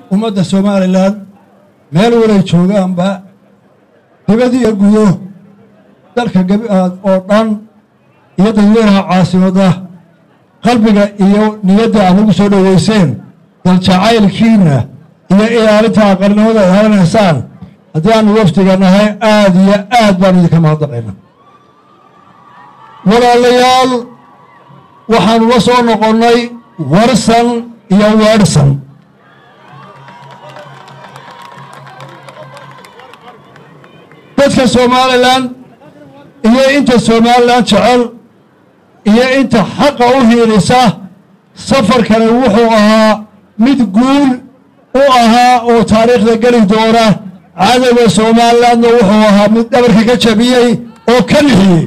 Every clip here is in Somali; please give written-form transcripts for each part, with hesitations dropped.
ummadda Somaliland meel walay joogaanba dibadii iyo gudo dalka oo dhan iyo dadweynaha caasimadda qalbiga iyo niyadda aan ugu soo dhaweyseen dal jacaylkiina iyo ilaalinta aqalnimada ay haynayaan haddii aan waftiga nahay aad iyo aad baan idinka mahadnaqaynaa walaalayaal waxaan la soo noqonnay warsan iyo weersan dadka Somaliland iyo inta Somaliland jecel iyo inta xaqa u hiilisa safarkani wuxuu ahaa mid guul u ahaa oo taariikhda geli doona cadawga Somalilandna wuxuu ahaa mid dhabarka ka jabiyey oo ka lixiyey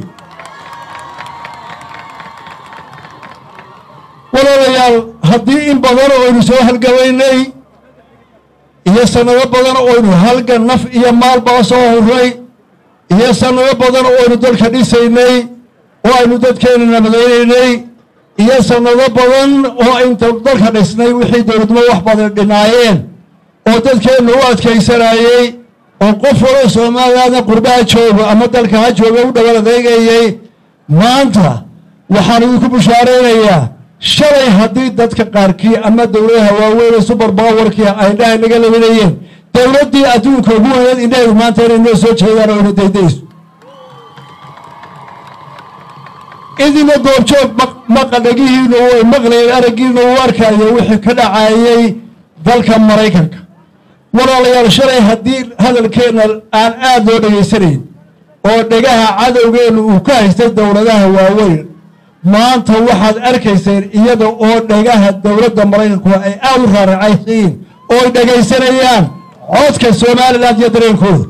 walaalayaal haddii in badan oo aynu soo halgabaynay iyo sanado badan oo aynu halgan naf iyo maalba soo horay iyo sanado badan oo aynu dalka dhisaynay oo aynu dadkeena nabadaynay iyo sanado badan oo inta dalka dhisnay wixii dawladnimo wax badan dhinaayeen oo dadkeena u adkaysanayay oo qof wala Soomaaliland qurbaha jooga ama dalka ha jooga u dhawaad adeegayay maanta waxaan idinku bushaareeynaa shalay haddii dadka qaarkii ama dawladaha waaweyn super powerkii ay dhahay naga leeyahay dawladdii adduunka ugu weyn inay maanta inay soo jeedaan oo daydayso idina goobjoog maqalagihiina way maqlayeen aragiina uu arkayo wixii ka dhacayay dalka Mareykanka walaalayaal shalay haddii hadalkeena aan aad loo dhageysanayn oo dhagaha cadawgeenu uu ka haystay dawladaha waaweyn maanta waxaad arkayseen iyada oo dhagaha dawladda Mareykanku ay aad u raaracayeen oo ay dhageysanayaan codka Somaliland iyo dareenkooda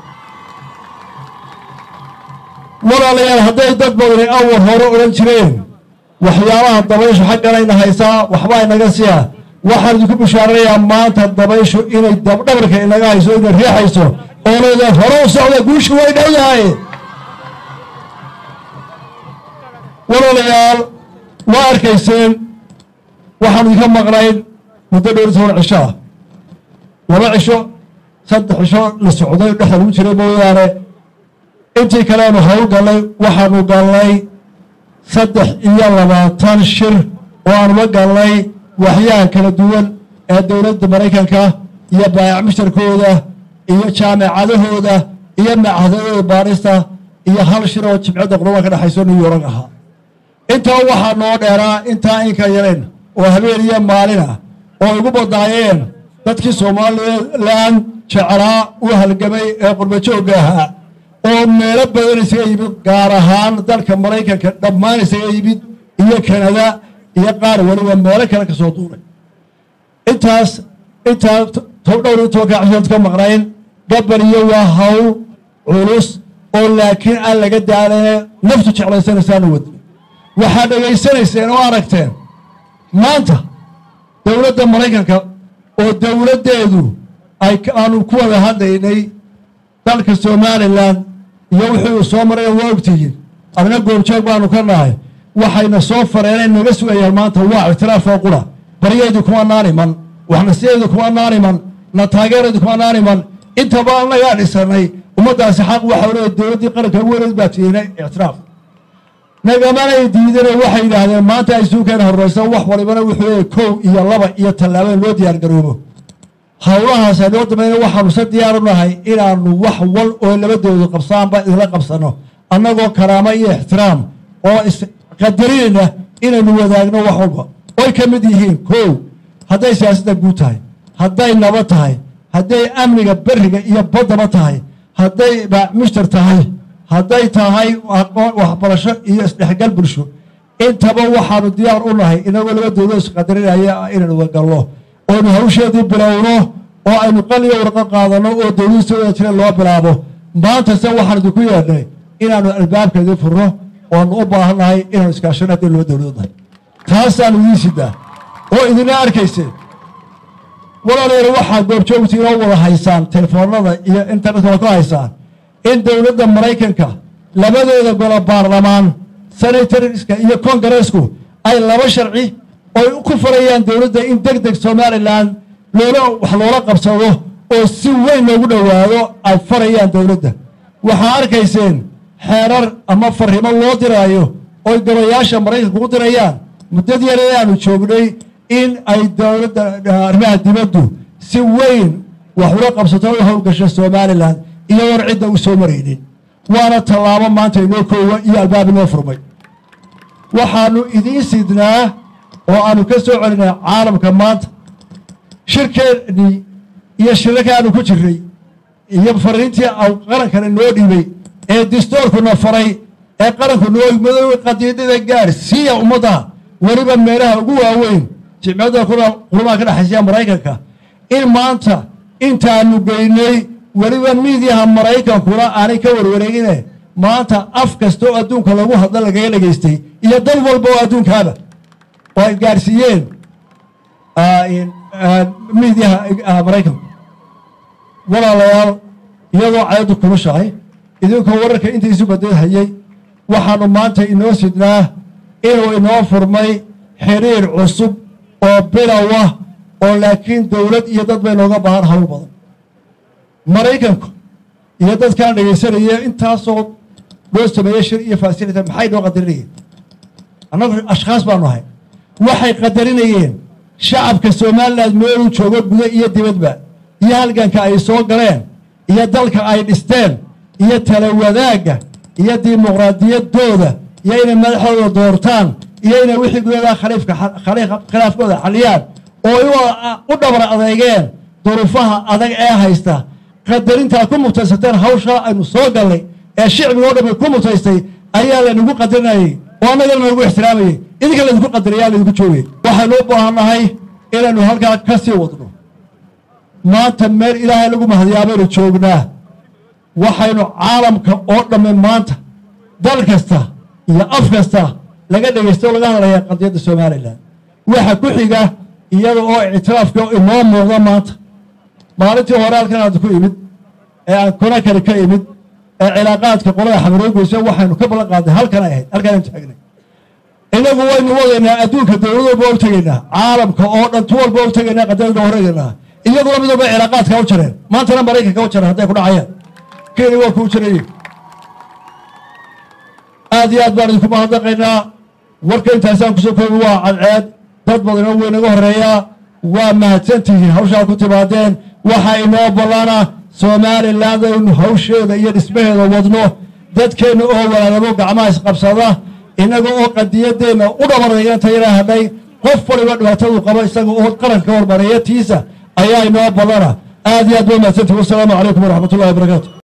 walaalayaal hadday dad badan awal hore oran jireen waxyaalaha dabayshu xagganayna haysaa waxba inaga siya waxaan idinku bushaareeyaa maanta dabayshu inay dhabarka inaga hayso inay riixayso oo leedahay hore u socda guushu way dhowdahay walaalayaal waa arkayseen waxaan idinka maqnayn muddo dhowr cisho laba cisho saddex cisho la socday dhexda lagu jiray mooyaane intii kale aanu hawl galnay waxaanu galnay 23 shir oo aanuga galnay waxyaha kala duwan ee dawladda Mareykanka iyo baayac mushtarkooda iyo jaamacadahooda iyo macahadooda baarista iyo hal shir oo jimcada qurba ka dhaxayso New York ahaa intaa waxaa noo dheeraa intaa in ka yareen oo habeen iyo maalin ah oo ugu badaayeen dadkii Somaliland jeclaa u halgamay ee qurba joogga ahaa oo meelo badan isaga yimid gaar ahaan dalka Mareykanka dhammaan isaga yimid iyo Canada iyo qaar waliba meelo kale ka soo duulay inta dhowr cashad ka maqnayn gabal iyo waa hawl culus oo laakiin aan laga daalay naftu jeclaysanaysan wadi waxa dhageysanayseen oo aragteen maanta dawladda Mareykanka oo dawladeedu ay aanu ku wada hadlaynay dalka Somaliland iyo wuxuu soo maray waqtigii adna goobjoog baanu ka nahay waxayna soo fareenay naga sugayaan maanta waa ictiraaf oo qura bariyadu kuma naaniman waxna sideedu kuma naaniman na taageeradu kuma naaniman inta baan laga dhisanay ummadaasi xaq waxa uu dawladii qaranka weyn baa tiinay ictiraaf nagamana diiday waxay yiraahdeen maanta ay suuqeen horeysa wax walibana wuxuu koow iyo laba iyo talaabo loo diyaar garoobo hawlahaas ay wadamada waxaanu sa diyaar u nahay inaanu wax wal oo labadooda qabsaanba isla qabsano annagoo karaama iyo ixtiraam oo qadarina inaynu wadaagno wax walba oo ka mid yihiin koow hadday siyaasadda guud tahay hadday nabad tahay hadday amniga bariga iyo badda tahay hadday mushtar tahay hadday tahay waxbarasho iyo isdhexgal bulsho intaba waxaanu diyaar u nahay inagoo labadooda isqadarinaya inaynu galno oo hawsheedii bilowno oo aynu qaliyo warqad qaadano oo dawladda wada jira loo bilaabo maanta waxaan idinku yeedhay inaanu albaabkeeda furno oo u baahanahay inaanu iskaashano hadii loo dawladda taasaan idin sidaa oo idin arkaysay walaalayaal waxaa goobjoogtii inoo wada haysaan telefoonada iyo internetka ku haysaan in dawladda Mareykanka labadooda golo baarlamaan senatorska iyo kongareesku ay laba sharci oo ku farayaan dawladda in degdeg Somaliland loola qabsado oo si weyn loogu dhowaado ay farayaan dowladda waxaa arkayseen xeerar ama farrimo loo diraayo oy golayaasha maraykanka ku dirayaan muddadii yar ee aanu joognay in ay dowladda arrimaha dibaddu si weyn wax ula qabsato u howlgasho somalilan iyagoon cidda u soo maraynin waana tallaabo maanta inoo koowa iyo albaab inoo furmay waxaanu idiin sidnaa oo aanu ka soo celinay caalamka maanta shirkeennii iyo shirarka aanu ku jirray iyo fariintii qarankana noo dhiibay ee dastuurkuna faray ee qaranku noo madoobe qadiidada gaarsiiya ummadda weliba meelaha ugu waaweyn jimciyadda kulamaha ka dhexaysiya maraykanka in maanta intaanu geynay weliba miidiyaha maraykankuna aanay ka warwareegine maanta af kasta oo adduunka lagu hadla lagaga dhegaystay iyo dal walba oo adduunkaaba oo ay gaarsiiyeen miidiyaha maraykanku walaalayaal iyadoo cayaddu kulushahay idinkoo wararka intiisu badadhayay waxaanu maanta inoo sidnaa inuu inoo furmay xiriir cusub oo bilowa oo laakiin dowlad iyo dad bay nooga baahan hawl badan maraykanku iyo dadkaan dhegaysanaya intaasoo loo sameeyey shir iyo faasilita maxay noo qadarinayeen annagu ashkhaas baanu ahay waxay qadarinayeen shacabka somalilan meeluu joogo guda iyo dibadba iyo halganka ay soo galeen iyo dalka ay dhisteen iyo tala wadaagga iyo dimuqraadiyaddooda iyo inay madaxdooda doortaan iyo inay wixii gudadaa khilaafkooda xaliyaan oo u dhabar adeegeen duruufaha adag ee haysta qadarintaad ku mutaysateen hawshaa aynu soo gallay ee shicbiga oo dhamay ku mutaystay ayaa laynagu qadarinayay oo annagana nagu ixtiraamayay idinka laydinku qadariyaa laydinku joogay waxaynu u baahannahay inaynu halkaa ka sii wadno maanta meel ilaahay lagu mahadiyaa baynu joognaa waxaynu caalamka oo dhamme maanta dal kasta iyo af kasta laga dhegaysto o laga hadlayaa qadiyadda somalilan waxa ku xiga iyada oo ictiraafka inoo muuqda maanta maalintii hore halkan aad ku imid ee aan konakari ka imid ee cilaaqaadka qolada xamaroogoysa waxaynu ka ballan qaadnay halkan ay ahayd halkanaynu taagnay inagu waynu wadaynaa adduunka dowlad walba u tegaynaa caalamka oo dhan tu walba u tegaynaa qadiyadda horeegaynaa iyaguna mid walba cilaaqaadka u jareen maantana maraykanka u jareen hadday ku dhacayaan kenya waa kuu jirayey aad iyo aad baan idinku mahadnaqaynaa warka intaasaan kusoo koobi waa cadceed dad badanoo way naga horreeyaa waa mahadsantihiin hawshaa ku timaadeen waxa inoo ballana somaliland aynu hawsheeda iyo dhismaheeda wadno dadkeenna oo walaalamo gacmaha isqabsada innaga oo qadiyaddeenna u dhabarayanta yaraa hadhay qof waliba dhibaatadu qabo isaga oo qaranka hormareeya tiisa ayaa inoo ballana aad iyo aad baa mahadsantihin wassalaamu calaykum waraxmatullahi wabarakaatu